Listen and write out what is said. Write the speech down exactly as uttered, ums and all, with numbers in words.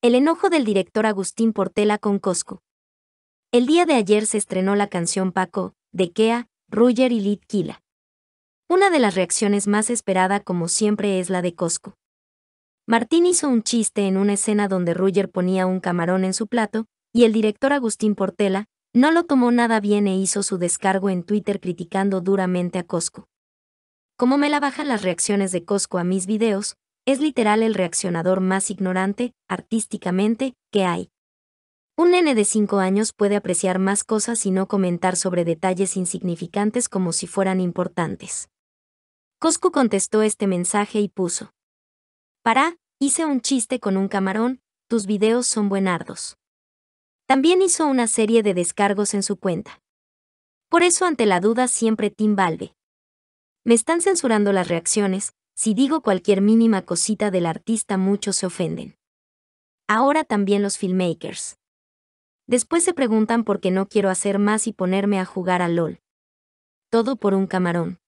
El enojo del director Agustín Portela con Coscu. El día de ayer se estrenó la canción Paco, de Kea, Ruger y Litkila. Una de las reacciones más esperada como siempre es la de Coscu. Martín hizo un chiste en una escena donde Ruger ponía un camarón en su plato, y el director Agustín Portela no lo tomó nada bien e hizo su descargo en Twitter criticando duramente a Coscu. Como me la bajan las reacciones de Coscu a mis videos, es literal el reaccionador más ignorante, artísticamente, que hay. Un nene de cinco años puede apreciar más cosas y no comentar sobre detalles insignificantes como si fueran importantes. Coscu contestó este mensaje y puso: Pará, hice un chiste con un camarón, tus videos son buenardos. También hizo una serie de descargos en su cuenta. Por eso ante la duda siempre Team Valve. Me están censurando las reacciones, si digo cualquier mínima cosita del artista muchos se ofenden. Ahora también los filmmakers. Después se preguntan por qué no quiero hacer más y ponerme a jugar a LOL. Todo por un camarón.